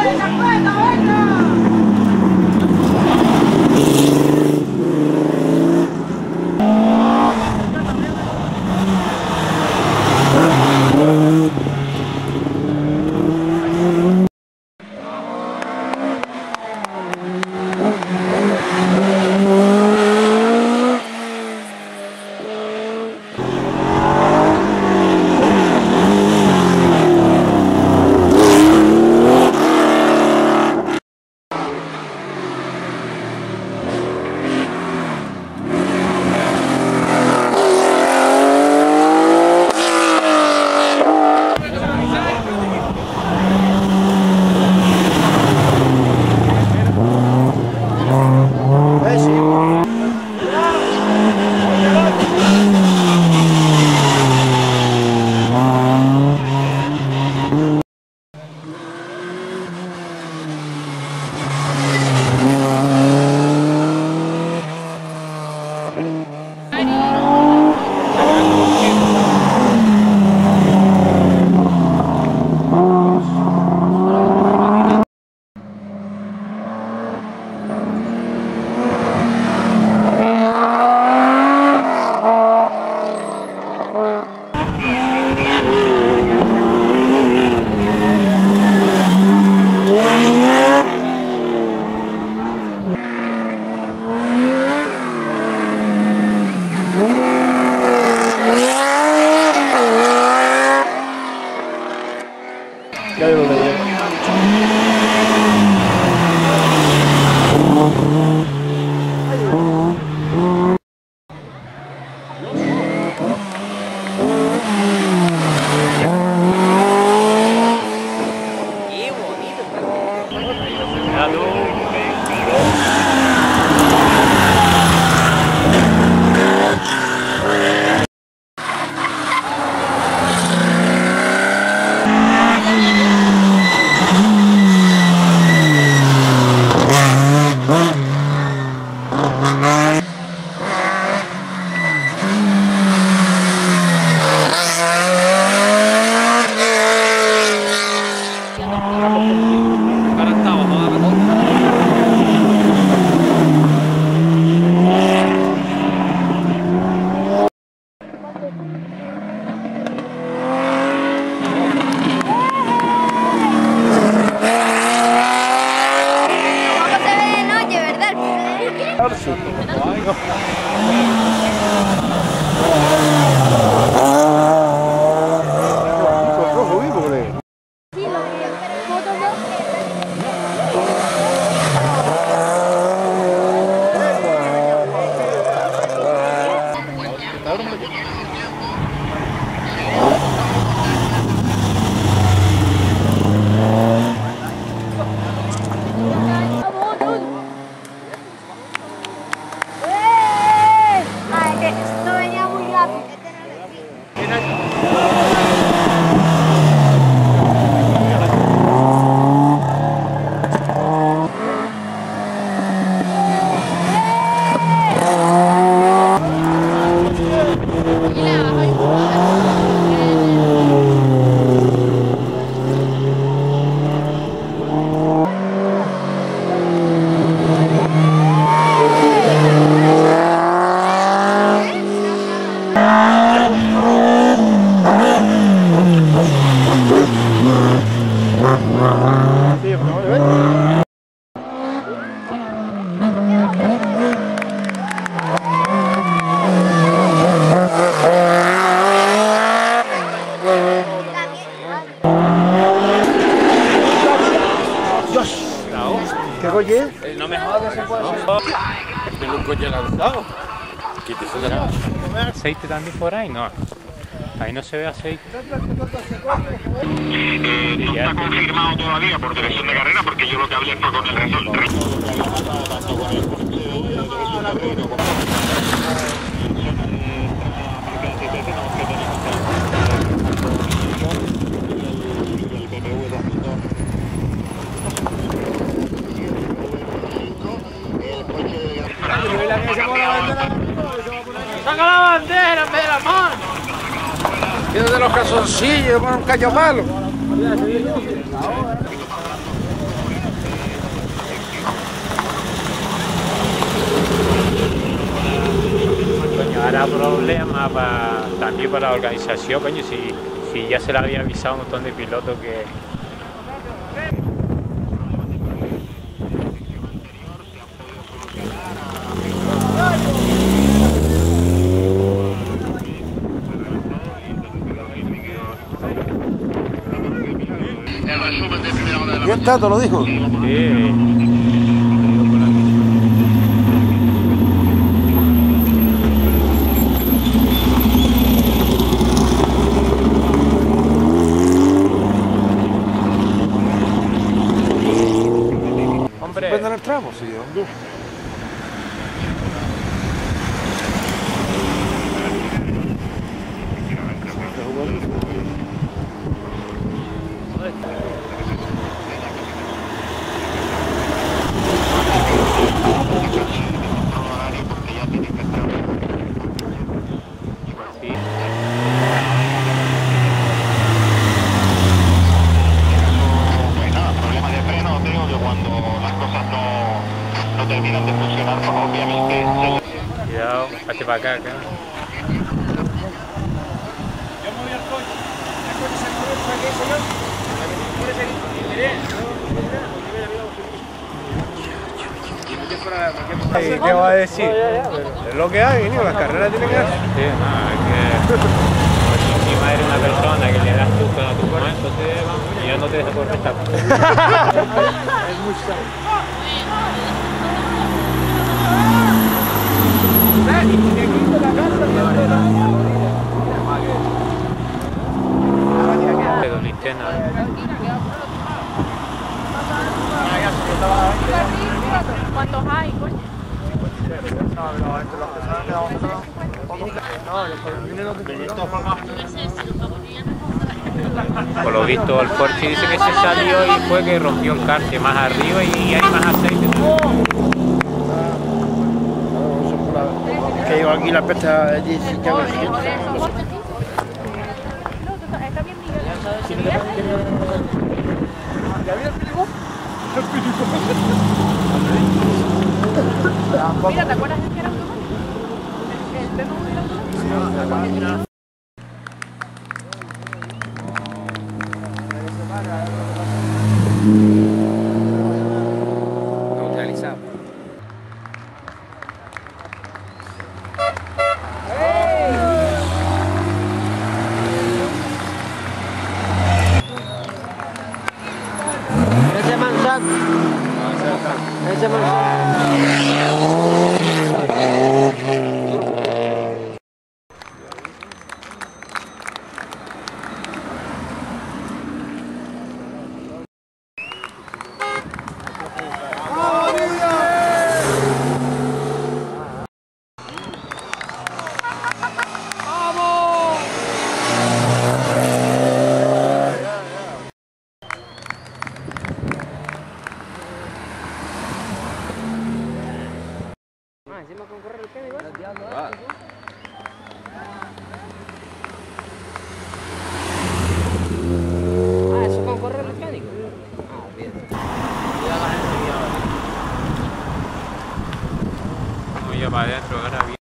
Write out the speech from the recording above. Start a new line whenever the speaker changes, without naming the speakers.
No me jodas que se puede hacer. Tengo un coche lanzado.
¿Aceite también por ahí? No. Ahí no se ve aceite.
No está confirmado todavía por dirección de carrera porque yo lo que hablé fue con el resort.
¡Saca la bandera en vez de la mano! Quítate los calzoncillos, pon un callo malo.
dará problemas también para la organización, coño, si ya se le había avisado a un montón de pilotos que...
¿Qué está? ¿Te lo dijo?
Sí. Hombre.
¿Depende del tramo? Sí, hombre.
Terminan de funcionar, obviamente.
Cuidado, hazte para acá, acá.
¿Qué va a decir? Es lo que hay, niño, las carreras tienen que hacer.
Sí, no, es que... Pues si encima eres una persona que le das justo a tu mano, entonces vamos, y yo no te dejo por restar.
Es muy sano.
Pero linterna.
¿Cuántos hay, coño?
Por lo visto el Porsche dice que se salió y fue que rompió el cárter más arriba y hay más aceite.
Que yo aquí la pesta allí sin llave.
Mira, ¿te acuerdas de que era automático? El BMW era automático.
Neutralizado.
Ese manzano. Ese manzano. Encima con correr el pene igual. Eso con correr el mecánico. Bien.
Vamos ya para adentro, ahora bien.